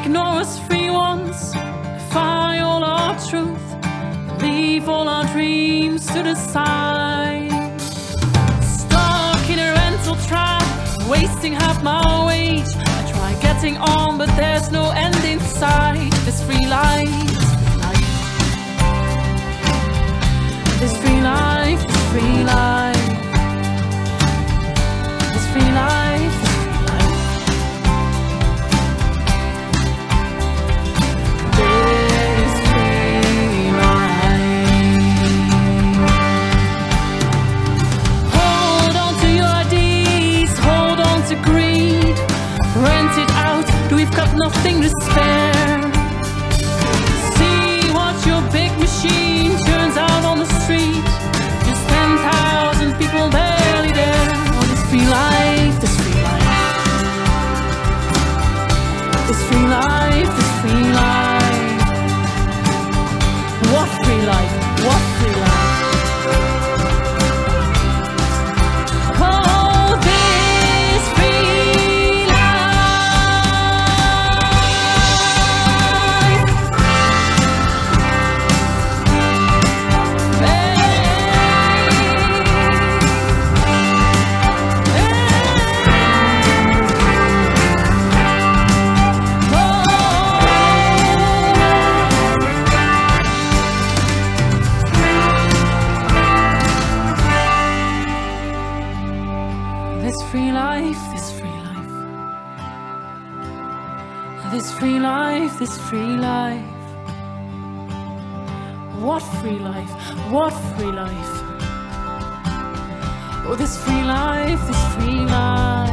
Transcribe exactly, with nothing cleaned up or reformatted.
ignore us free ones, defy all our truth, leave all our dreams to the side. Stuck in a rental trap, wasting half my wage. I try getting on, but there's no end in sight. This free life, this free life, this free life, this free life, this free life. This free life. Hold on to your ideas, hold on to greed. Rent it out, we've got nothing to spare. See what your big machine turns out on the street. Just ten thousand people barely there. Oh, this free life, this free life, this free life, this free life. What free life, what free life. Oh, this free life. This free life, this free life, this free life, this free life. What free life, what free life. Oh, this free life, this free life.